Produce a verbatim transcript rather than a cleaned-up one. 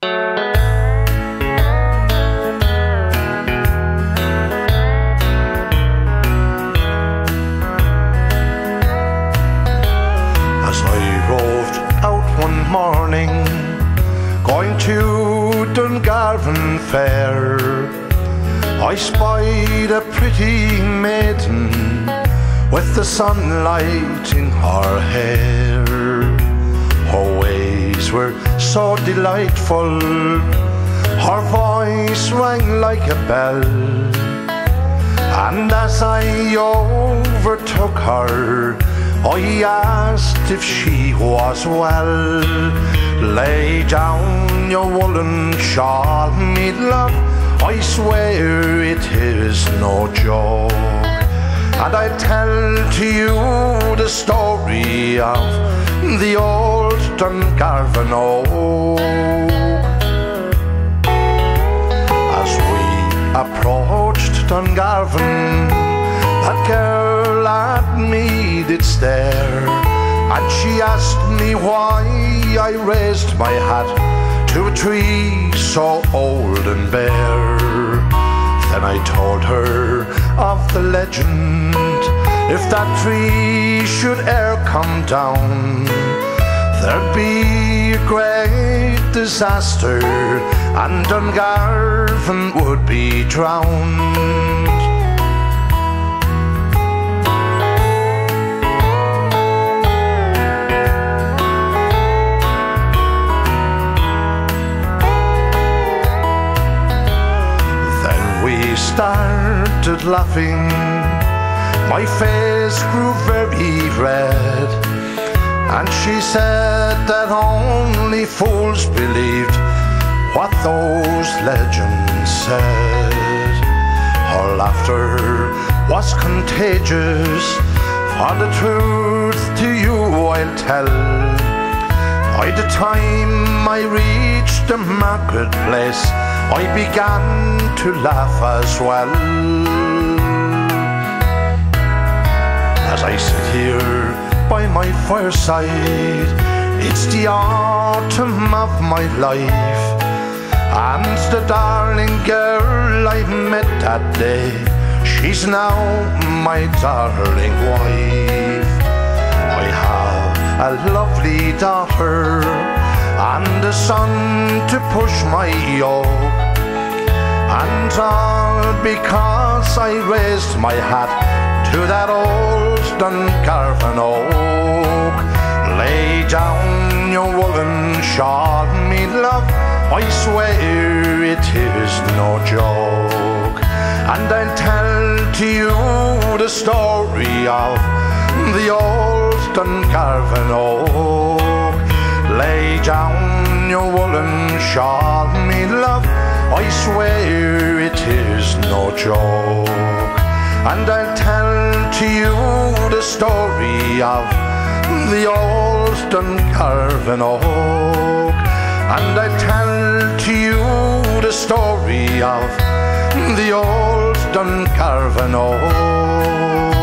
As I roved out one morning, going to Dungarvan fair, I spied a pretty maiden with the sunlight in her hair. Her ways were so delightful, her voice rang like a bell, and as I overtook her, I asked if she was well. Lay down your woolen shawl, me love, I swear it is no joke. And I'll tell to you the story of the old Dungarvan oak. As we approached Dungarvan, that girl at me did stare, and she asked me why I raised my hat to a tree so old and bare. Then I told her of the legend, if that tree should e'er come down, there'd be a great disaster, and Dungarvan would be drowned. We started laughing, my face grew very red, and she said that only fools believed what those legends said. Her laughter was contagious, for the truth to you I'll tell. By the time I reached the marketplace, I began to laugh as well. As I sit here by my fireside, it's the autumn of my life, and the darling girl I met that day, she's now my darling wife. I have a lovely daughter and a son to push my yoke, and all because I raised my hat to that old Dungarvan oak. Lay down your woolen shawl, me love, I swear it is no joke. And I'll tell to you the story of the old Dungarvan oak. Lay down your woolen shawl, me love, I swear it is no joke. And I'll tell to you the story of the old Dungarvan oak. And I'll tell to you the story of the old Dungarvan oak.